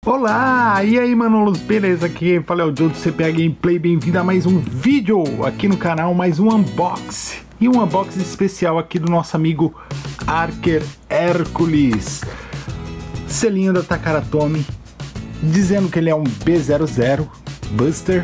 Olá, e aí Manolos, beleza? Aqui quem fala é o Joe do CPA Gameplay, bem-vindo a mais um vídeo aqui no canal, mais um unboxing. E um unboxing especial aqui do nosso amigo Archer Hercules. Selinho da Takara Tomy, dizendo que ele é um B00 Buster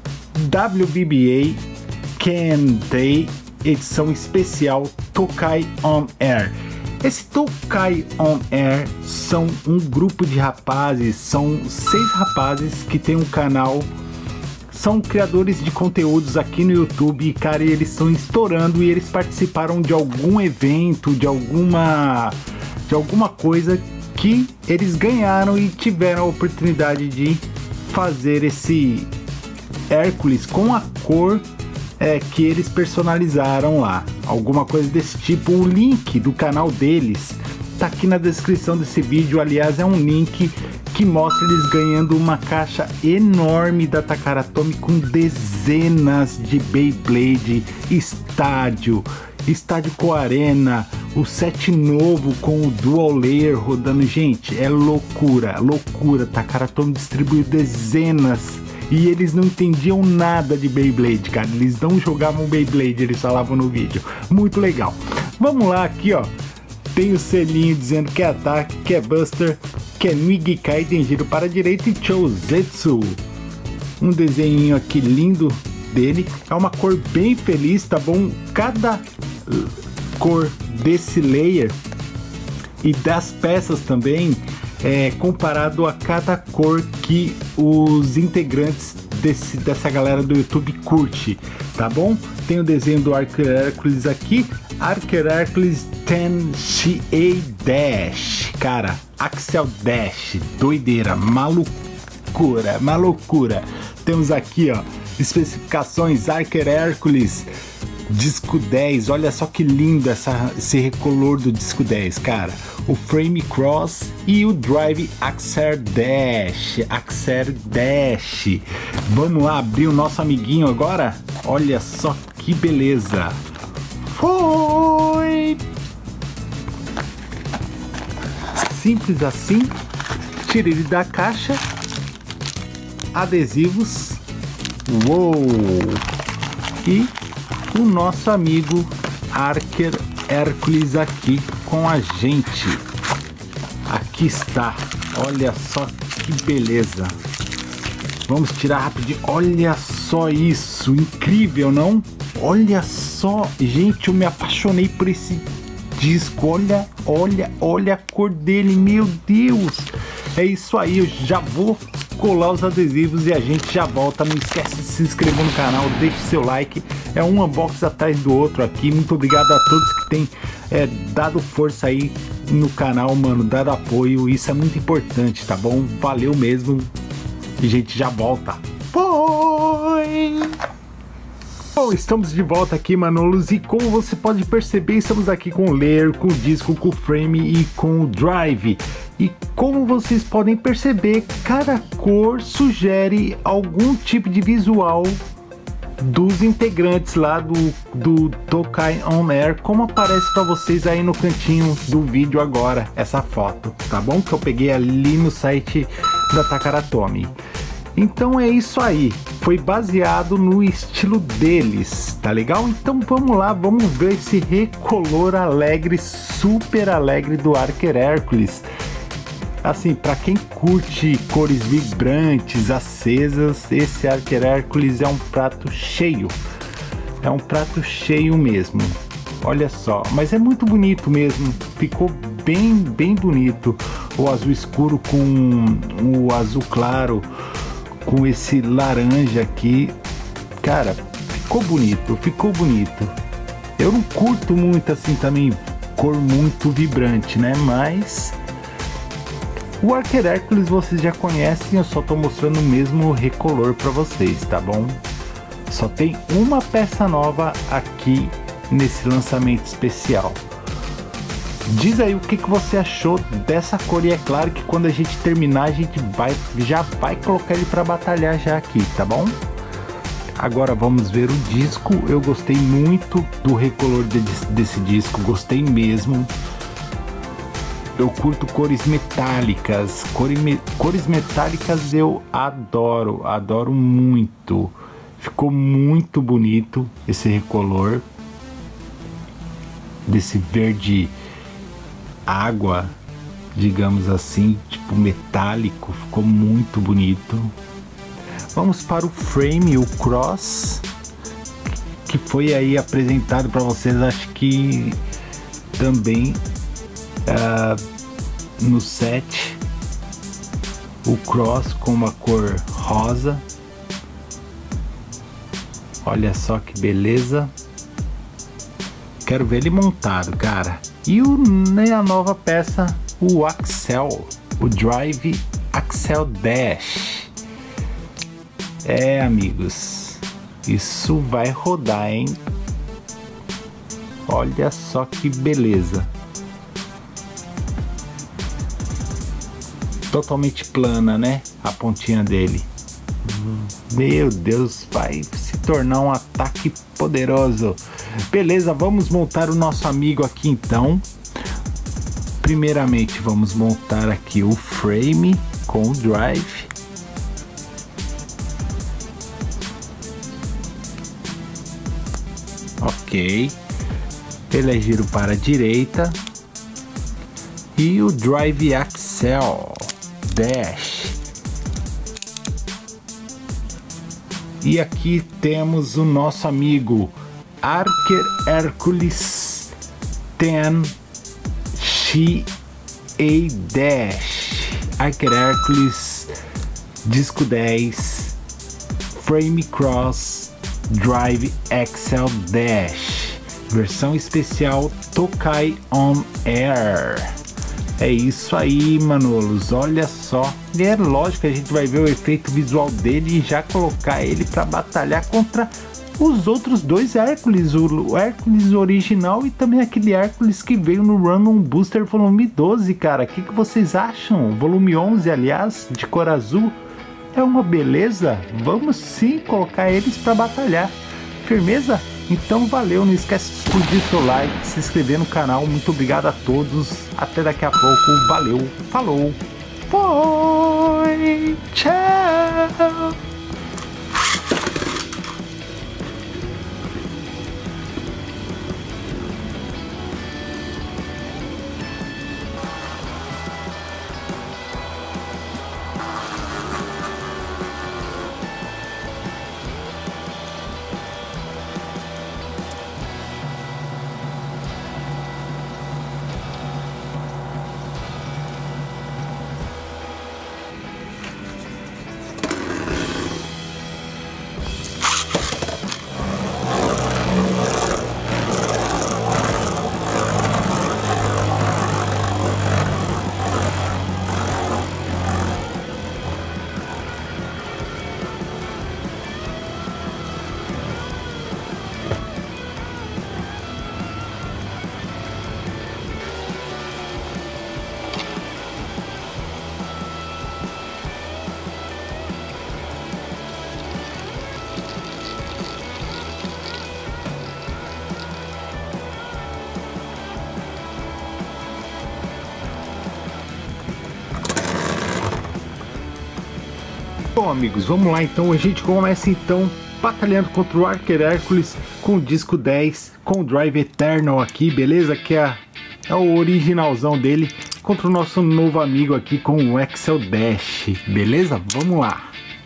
WBBA Kandai edição especial Tokai On Air. Esse Tokai On Air são um grupo de rapazes, são 6 rapazes que tem um canal, são criadores de conteúdos aqui no YouTube e, cara, eles estão estourando e eles participaram de algum evento, de alguma coisa que eles ganharam e tiveram a oportunidade de fazer esse Hércules com a cor que eles personalizaram lá, alguma coisa desse tipo. O link do canal deles tá aqui na descrição desse vídeo. Aliás, é um link que mostra eles ganhando uma caixa enorme da Takara Tomy com dezenas de Beyblade, estádio com arena, o set novo com o Dual Layer rodando. Gente, é loucura. Takara Tomy distribuiu dezenas. E eles não entendiam nada de Beyblade, cara. Eles não jogavam Beyblade, eles falavam no vídeo. Muito legal. Vamos lá, aqui, ó. Tem o selinho dizendo que é ataque, que é buster, que é Nigikai, tem giro para a direita e Chouzetsu. Um desenho aqui lindo dele. É uma cor bem feliz, tá bom? Cada cor desse layer e das peças também comparado a cada cor que os integrantes dessa galera do YouTube curte, tá bom? Tem o desenho do Archer Hercules aqui, Archer Hercules 10CA Dash, cara, Axel Dash, doideira, malucura. Temos aqui, ó, especificações Archer Hercules disco 10, olha só que lindo esse recolor do disco 10, cara. O frame cross e o drive Axer Dash. Vamos lá abrir o nosso amiguinho agora? Olha só que beleza. Foi! Simples assim. Tira ele da caixa. Adesivos. Uou! E o nosso amigo Archer Hercules aqui com a gente. Aqui está. Olha só que beleza. Vamos tirar rapidinho. Olha só isso. Incrível, não? Olha só. Gente, eu me apaixonei por esse disco. Olha a cor dele. Meu Deus. É isso aí. Eu já vou colar os adesivos e a gente já volta. Não esquece de se inscrever no canal, deixe seu like. É um unboxing atrás do outro aqui. Muito obrigado a todos que têm dado força aí no canal, mano, dado apoio. Isso é muito importante, tá bom? Valeu mesmo. E a gente já volta. Foi! Bom, estamos de volta aqui, Manolos, e como você pode perceber, estamos aqui com o layer, com o disco, com o frame e com o drive. E como vocês podem perceber, cada cor sugere algum tipo de visual dos integrantes lá do Tokai On Air, como aparece para vocês aí no cantinho do vídeo agora, essa foto, tá bom? Que eu peguei ali no site da Takara Tomy. Então é isso aí, foi baseado no estilo deles, tá legal? Então vamos lá, vamos ver esse recolor alegre, super alegre do Archer Hercules. Assim, para quem curte cores vibrantes, acesas, esse Archer Hercules é um prato cheio. É um prato cheio mesmo. Olha só, mas é muito bonito mesmo. Ficou bem bonito. O azul escuro com o azul claro, com esse laranja aqui. Cara, ficou bonito. Eu não curto muito assim também, cor muito vibrante, né? Mas o Archer Hercules vocês já conhecem, eu só tô mostrando o mesmo recolor para vocês, tá bom? Só tem uma peça nova aqui nesse lançamento especial. Diz aí o que você achou dessa cor, e é claro que quando a gente terminar a gente já vai colocar ele para batalhar já aqui, tá bom? Agora vamos ver o disco. Eu gostei muito do recolor desse disco, gostei mesmo. Eu curto cores metálicas. Cores metálicas eu adoro muito. Ficou muito bonito esse recolor desse verde água, digamos assim, tipo metálico. Ficou muito bonito. Vamos para o frame, o cross, que foi aí apresentado para vocês, acho que também no set. O cross com uma cor rosa. Olha só que beleza. Quero ver ele montado, cara. E a nova peça, o Axle, o Drive Axle Dash. Amigos, isso vai rodar, hein? Olha só que beleza. Totalmente plana, né? A pontinha dele. Meu Deus, vai se tornar um ataque poderoso. Beleza, vamos montar o nosso amigo aqui então. Primeiramente vamos montar aqui o frame com o drive. Ok. Ele é giro para a direita. E o Drive Axle Dash. E aqui temos o nosso amigo Archer Hercules 10 XA Dash. Archer Hercules Disco 10 Frame Cross Drive Axle Dash, versão especial Tokai On Air. É isso aí, manolos, olha só. E é lógico que a gente vai ver o efeito visual dele e já colocar ele para batalhar contra os outros dois Hércules, o Hércules original e também aquele Hércules que veio no Random Booster volume 12, cara. O que vocês acham? Volume 11, aliás, de cor azul. É uma beleza? Vamos sim colocar eles para batalhar. Firmeza? Então valeu, não esquece de explodir seu like, se inscrever no canal. Muito obrigado a todos. Até daqui a pouco. Valeu. Falou. Foi. Tchau. Bom, amigos, vamos lá então. A gente começa então batalhando contra o Archer Hercules com o disco 10, com o Drive Eternal aqui, beleza? Que é o originalzão dele, contra o nosso novo amigo aqui com o Axle Dash, beleza? Vamos lá.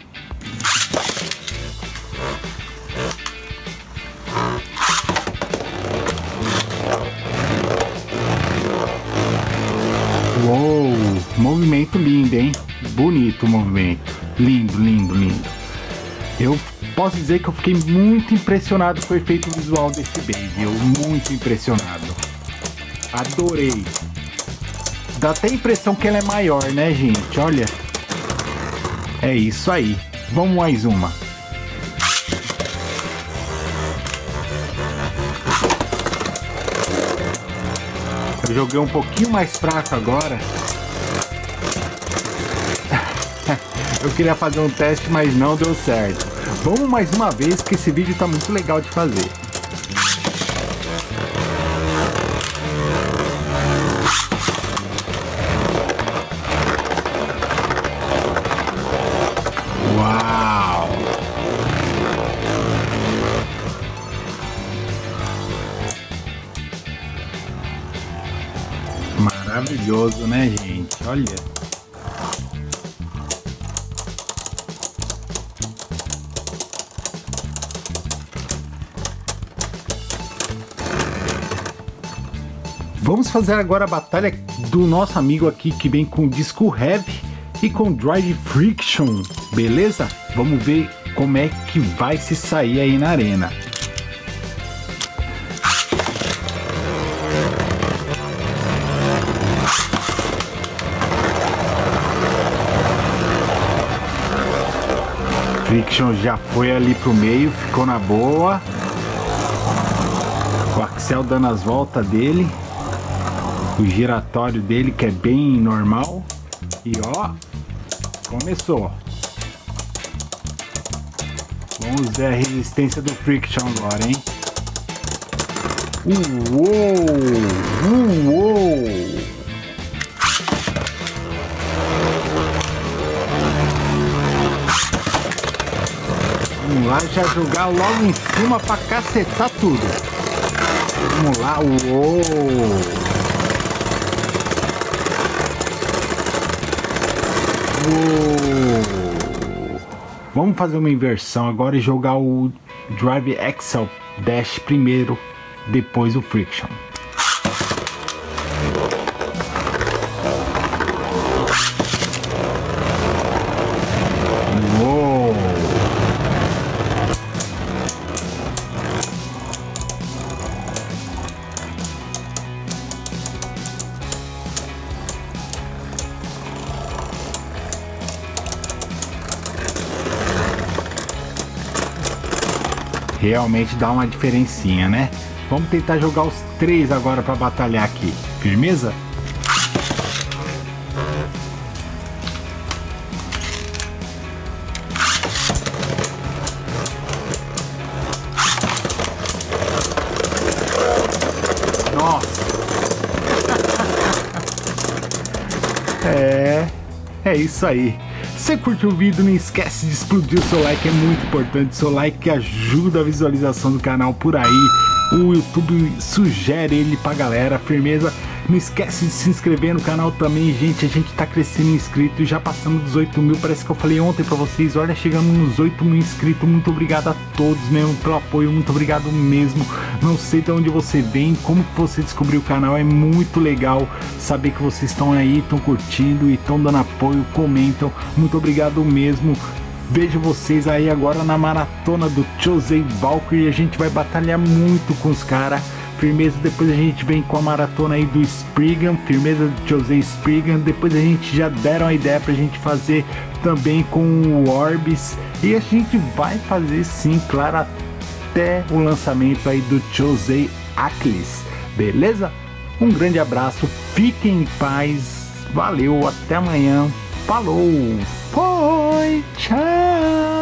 Uou, movimento lindo, hein? Bonito o movimento. Lindo, lindo, lindo. Eu posso dizer que eu fiquei muito impressionado com o efeito visual desse baby. Muito impressionado. Adorei. Dá até a impressão que ela é maior, né, gente? Olha. É isso aí. Vamos mais uma. Eu joguei um pouquinho mais fraco agora. Eu queria fazer um teste, mas não deu certo. Vamos mais uma vez, que esse vídeo tá muito legal de fazer. maravilhoso, né, gente? Olha. Vamos fazer agora a batalha do nosso amigo aqui que vem com disco heavy e com drive friction, beleza? Vamos ver como é que vai se sair aí na arena. Friction já foi ali pro meio, ficou na boa. O Axel dando as voltas dele. O giratório dele que é bem normal. E ó, começou. Vamos ver a resistência do Friction agora, hein? Uou! Uou! Vamos lá já jogar logo em cima pra cacetar tudo. Vamos lá, uou! Vamos fazer uma inversão agora e jogar o Drive Axel Dash primeiro, depois o Friction. Uou! Realmente dá uma diferencinha, né? Vamos tentar jogar os três agora para batalhar aqui. Firmeza? Nossa! É isso aí. Se curtiu o vídeo, não esquece de explodir o seu like, é muito importante. Seu like ajuda a visualização do canal por aí. O YouTube sugere ele pra galera, firmeza. Não esquece de se inscrever no canal também, gente. A gente tá crescendo em inscritos, já passamos dos 8 mil. Parece que eu falei ontem pra vocês. Olha, chegamos nos 8 mil inscritos. Muito obrigado a todos mesmo pelo apoio. Muito obrigado mesmo. Não sei de onde você vem, como que você descobriu o canal. É muito legal saber que vocês estão aí, estão curtindo e estão dando apoio, comentam. Muito obrigado mesmo. Vejo vocês aí agora na maratona do José Valkyrie. A gente vai batalhar muito com os caras. Firmeza, depois a gente vem com a maratona aí do Spriggan, firmeza do José Spriggan. Depois a gente já deram a ideia pra gente fazer também com o Orbis. E a gente vai fazer sim, claro, até o lançamento aí do José Achilles, beleza? Um grande abraço, fiquem em paz, valeu, até amanhã, falou, foi, tchau!